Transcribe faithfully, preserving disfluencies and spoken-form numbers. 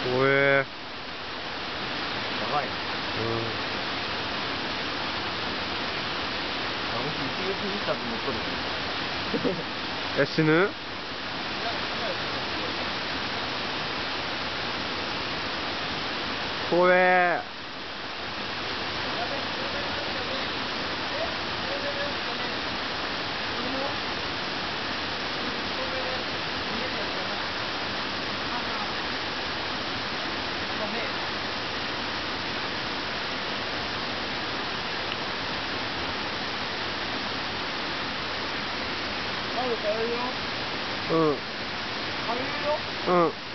おえ長いね。 ー、うん。 あ、僕一撃必殺持っとる。 え、死ぬ？怖えー。うん。うん。